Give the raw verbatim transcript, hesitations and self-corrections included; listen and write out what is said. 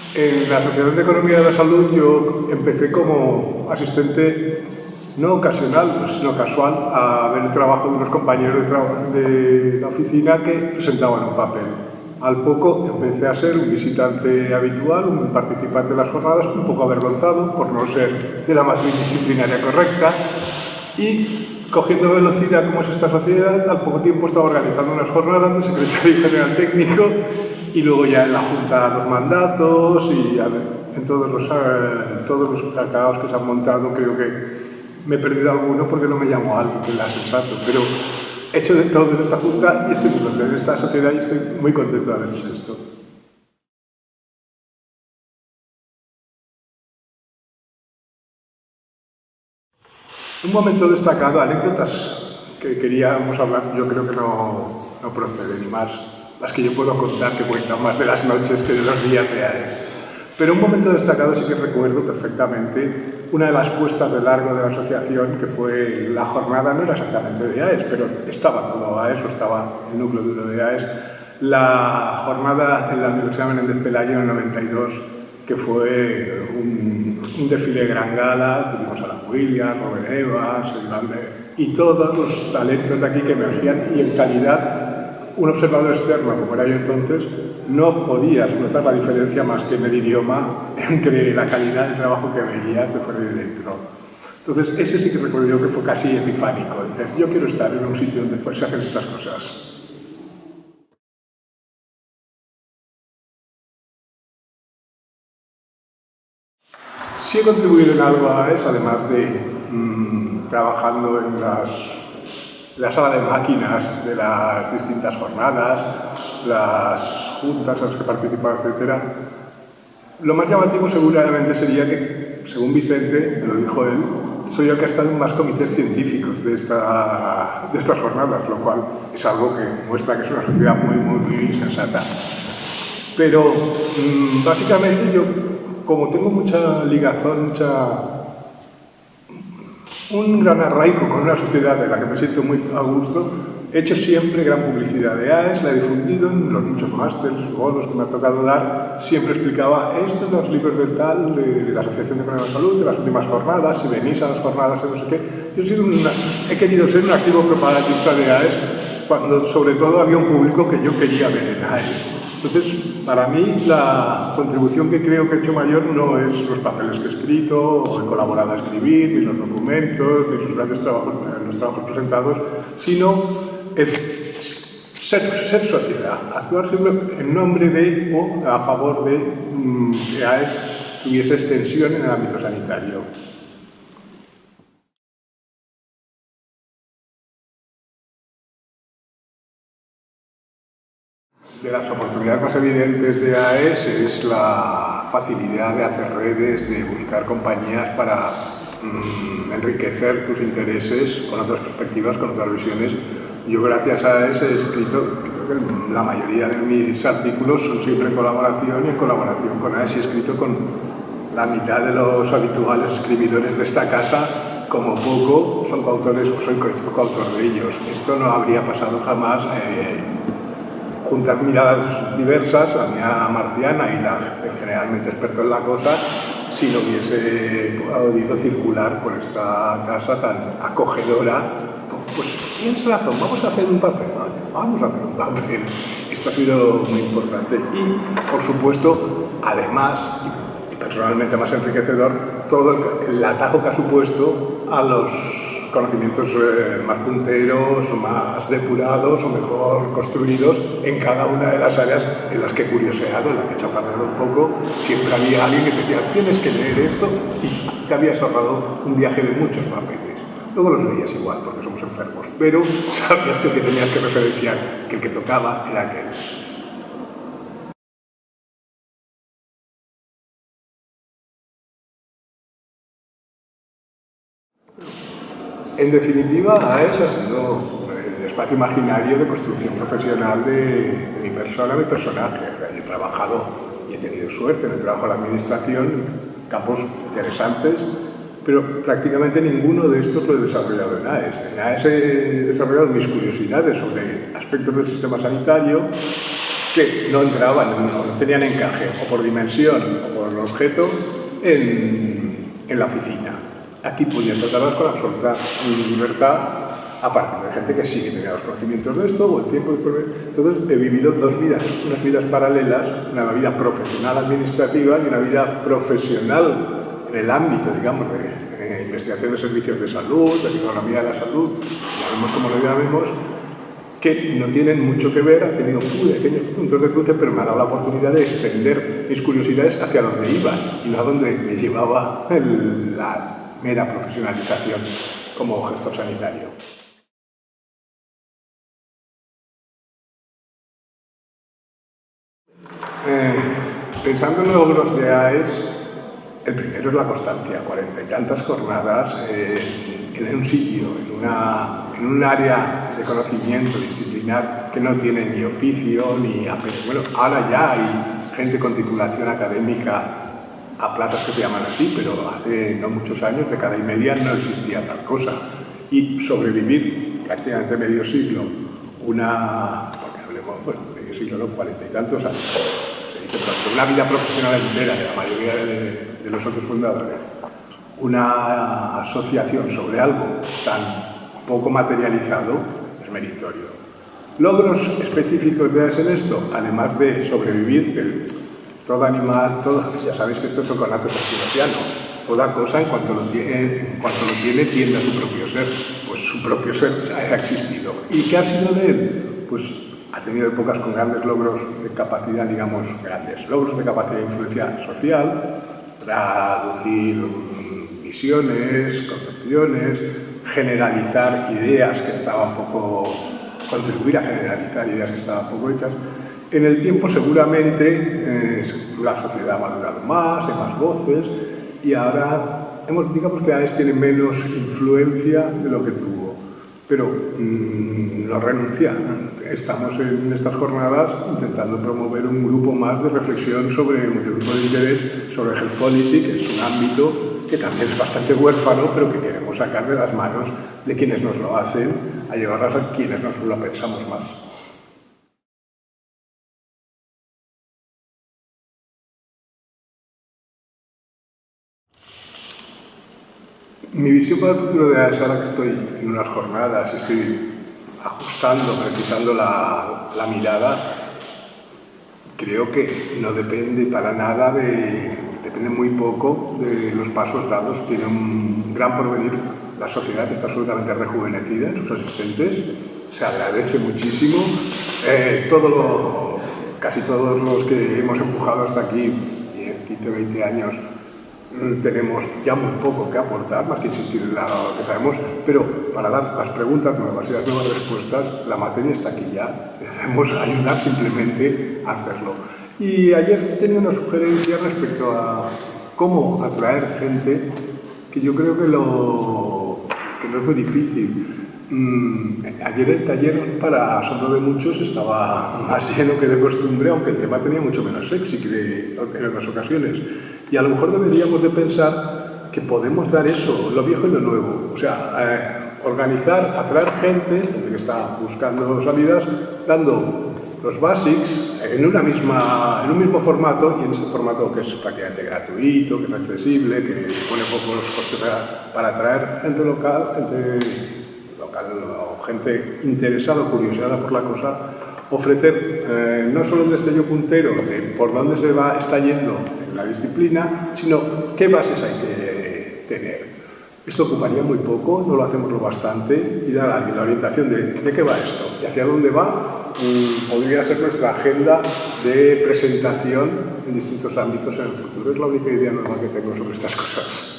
En la Asociación de Economía de la Salud yo empecé como asistente no ocasional, sino casual, a ver el trabajo de unos compañeros de, de la oficina que presentaban un papel. Al poco empecé a ser un visitante habitual, un participante de las jornadas, un poco avergonzado por no ser de la matriz disciplinaria correcta, y cogiendo velocidad como es esta sociedad, al poco tiempo estaba organizando unas jornadas de secretario general técnico y luego ya en la Junta los mandatos y en todos los, eh, todos los cacaos que se han montado. Creo que me he perdido alguno porque no me llamo a alguien que la sensato, pero he hecho de todo en esta Junta y estoy muy contento en esta sociedad y estoy muy contento de haber hecho esto. Un momento destacado, anécdotas que queríamos hablar, yo creo que no, no procede ni más. Las que yo puedo contar, que cuentan más de las noches que de los días de A E S. Pero un momento destacado sí que recuerdo perfectamente una de las puestas de largo de la asociación, que fue la jornada, no era exactamente de A E S, pero estaba todo A E S, o estaba el núcleo duro de A E S, la jornada en la Universidad Menéndez Pelayo en el noventa y dos, que fue un, un desfile de gran gala. Tuvimos a la Williams, Robert Evans, y todos los talentos de aquí que emergían, y en calidad, un observador externo, como era yo entonces, no podías notar la diferencia más que en el idioma entre la calidad del trabajo que veías de fuera y de dentro. Entonces, ese sí que recuerdo yo que fue casi epifánico. Dices, yo quiero estar en un sitio donde pues, se hacen estas cosas. Sí he contribuido en algo a eso, además de mmm, trabajando en las la sala de máquinas de las distintas jornadas, las juntas a las que participaba, etcétera. Lo más llamativo seguramente sería que, según Vicente, me lo dijo él, soy el que ha estado en más comités científicos de, esta, de estas jornadas, lo cual es algo que muestra que es una sociedad muy, muy, muy sensata. Pero, mmm, básicamente yo, como tengo mucha ligazón, mucha... un gran arraigo con una sociedad de la que me siento muy a gusto, he hecho siempre gran publicidad de A E S, la he difundido en los muchos másteres, bolos que me ha tocado dar. Siempre explicaba esto en los libros del tal, de, de la Asociación de Economía de la Salud, de las últimas jornadas, si venís a las jornadas, no sé qué. Yo he, sido una, he querido ser un activo propagandista de A E S, cuando sobre todo había un público que yo quería ver en A E S. Entonces, para mí, la contribución que creo que he hecho mayor no es los papeles que he escrito, o he colaborado a escribir, ni los documentos, ni los grandes trabajos, los trabajos presentados, sino es ser, ser sociedad, actuar siempre en nombre de o a favor de mmm, que A E S tuviese extensión en el ámbito sanitario. De las oportunidades más evidentes de A E S es la facilidad de hacer redes, de buscar compañías para mmm, enriquecer tus intereses con otras perspectivas, con otras visiones. Yo, gracias a A E S, he escrito, creo que la mayoría de mis artículos son siempre en colaboración y en colaboración con A E S. He escrito con la mitad de los habituales escribidores de esta casa, como poco son coautores o soy coautor de ellos. Esto no habría pasado jamás. Eh, juntar miradas diversas, la mía marciana y la generalmente experto en la cosa, si no hubiese podido circular por esta casa tan acogedora. Pues tienes razón, vamos a hacer un papel, vamos a hacer un papel. Esto ha sido muy importante y, por supuesto, además, y personalmente más enriquecedor, todo el, el atajo que ha supuesto a los conocimientos eh, más punteros, o más depurados o mejor construidos en cada una de las áreas en las que he curioseado, en las que he chafardeado un poco. Siempre había alguien que te decía, tienes que leer esto, y te habías ahorrado un viaje de muchos papeles. Luego los leías igual porque somos enfermos, pero sabías que el que tenías que referenciar, que el que tocaba era aquel. En definitiva, A E S ha sido el espacio imaginario de construcción profesional de, de mi persona, mi personaje. Yo he trabajado y he tenido suerte en el trabajo de la administración, campos interesantes, pero prácticamente ninguno de estos lo he desarrollado en A E S. En A E S he desarrollado mis curiosidades sobre aspectos del sistema sanitario, que no entraban, no, no tenían encaje, o por dimensión o por el objeto, en, en la oficina. Aquí podías tratarlas con absoluta libertad, aparte de gente que sí que tenía los conocimientos de esto, o el tiempo de... Entonces he vivido dos vidas, unas vidas paralelas, una vida profesional administrativa y una vida profesional en el ámbito, digamos, de eh, investigación de servicios de salud, de economía de la salud, llamemos como lo llamemos, que no tienen mucho que ver, han tenido pequeños puntos de cruce, pero me ha dado la oportunidad de extender mis curiosidades hacia donde iban y no a donde me llevaba el, la mera profesionalización como gestor sanitario. Eh, pensando en logros de A E S, el primero es la constancia, cuarenta y tantas jornadas eh, en un sitio, en, una, en un área de conocimiento disciplinar que no tiene ni oficio ni apego. Bueno, ahora ya hay gente con titulación académica a plazas que se llaman así, pero hace no muchos años, década y media, no existía tal cosa. Y sobrevivir prácticamente medio siglo, una, porque hablemos, bueno, medio siglo, no, cuarenta y tantos años, se dice pronto, una vida profesional entera de la mayoría de, de los socios fundadores, una asociación sobre algo tan poco materializado, es meritorio. Logros específicos de A E S en esto, además de sobrevivir, el, todo animal, todo, ya sabéis que esto es el conato spinoziano, toda cosa en cuanto lo tiene, en cuanto lo tiene tiende a su propio ser, pues su propio ser ya ha existido. ¿Y qué ha sido de él? Pues ha tenido épocas con grandes logros de capacidad, digamos, grandes logros de capacidad de influencia social, traducir visiones, concepciones, generalizar ideas que estaban poco, contribuir a generalizar ideas que estaban poco hechas. En el tiempo seguramente eh, la sociedad ha madurado más, hay más voces y ahora hemos, digamos que A E S tiene menos influencia de lo que tuvo, pero mmm, no renuncia. Estamos en estas jornadas intentando promover un grupo más de reflexión sobre un grupo de interés sobre Health Policy, que es un ámbito que también es bastante huérfano, pero que queremos sacar de las manos de quienes nos lo hacen a llevarlas a quienes nos lo pensamos más. Mi visión para el futuro de A E S, ahora que estoy en unas jornadas, estoy ajustando, precisando la, la mirada, creo que no depende para nada de, depende muy poco de los pasos dados, tiene un gran porvenir, la sociedad está absolutamente rejuvenecida en sus asistentes, se agradece muchísimo, eh, todo lo, casi todos los que hemos empujado hasta aquí, diez, quince, veinte años, tenemos ya muy poco que aportar, más que insistir en lo que sabemos, pero para dar las preguntas nuevas y las nuevas respuestas, la materia está aquí ya, debemos ayudar simplemente a hacerlo. Y ayer tenía una sugerencia respecto a cómo atraer gente, que yo creo que, lo, que no es muy difícil. Mm, ayer el taller, para asombro de muchos, estaba más lleno que de costumbre, aunque el tema tenía mucho menos sexy que de, en otras ocasiones. Y a lo mejor deberíamos de pensar que podemos dar eso, lo viejo y lo nuevo. O sea, eh, organizar, atraer gente, gente que está buscando salidas, dando los basics en, una misma, en un mismo formato, y en este formato que es prácticamente gratuito, que es accesible, que pone pocos costes para, para atraer gente local, gente local o gente interesada o curiosidad por la cosa, ofrecer eh, no solo un destello puntero de por dónde se va, está yendo en la disciplina, sino qué bases hay que tener. Esto ocuparía muy poco, no lo hacemos lo bastante, y dar a la orientación de, de qué va esto y hacia dónde va, mm, podría ser nuestra agenda de presentación en distintos ámbitos en el futuro. Es la única idea nueva que tengo sobre estas cosas.